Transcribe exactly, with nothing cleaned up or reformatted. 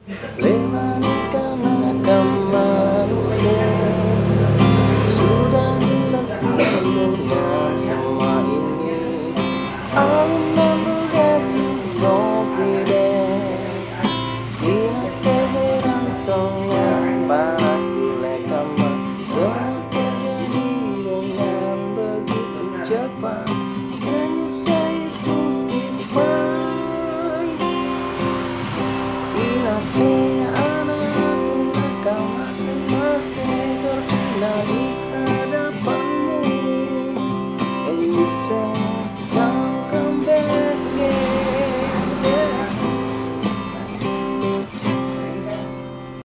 Lewatkan akal manusia, sudah letih dengan semua ini. I'll remember that you told me that bila keherantongan para kulekama semua terjadi dengan begitu cepat.